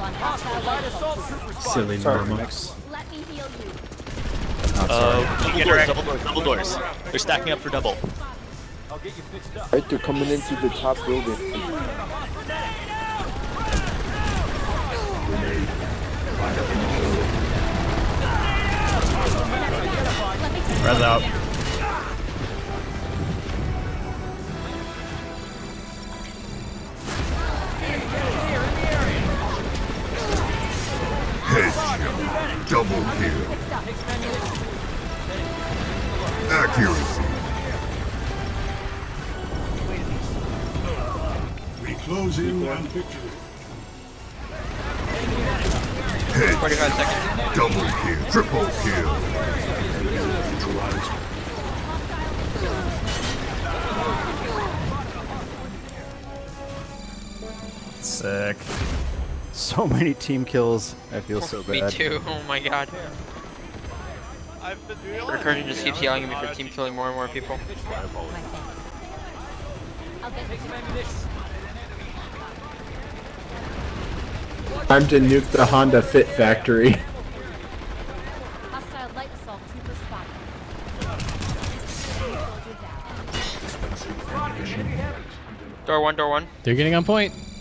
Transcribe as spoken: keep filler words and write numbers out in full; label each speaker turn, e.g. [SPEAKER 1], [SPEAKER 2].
[SPEAKER 1] Silly normal.
[SPEAKER 2] Let me heal you.
[SPEAKER 3] Oh, uh, double doors, double doors, double doors. They're stacking up for double.
[SPEAKER 4] Right, they're coming into the top building.
[SPEAKER 1] Res out.
[SPEAKER 5] Headshot. Double kill. Accuracy. We close in on victory.
[SPEAKER 6] forty-five seconds.
[SPEAKER 5] Double kill. Triple kill.
[SPEAKER 1] Sick. So many team kills. I feel so bad.
[SPEAKER 6] Me too. Oh my god. Recursion just keeps yelling at me for team killing more and more people.
[SPEAKER 1] Time to nuke the Honda Fit factory.
[SPEAKER 6] Door one, door one.
[SPEAKER 7] They're getting on point.